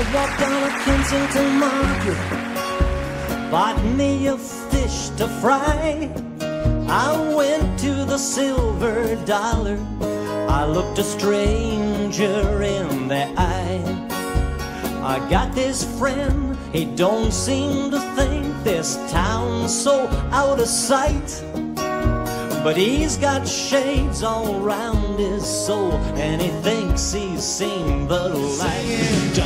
walked down a Kensington market, bought me a fish to fry. I went to the Silver Dollar, I looked a stranger in the eye. I got this friend, he don't seem to think this town's so out of sight. But he's got shades all round his soul, and he thinks he's seen the light.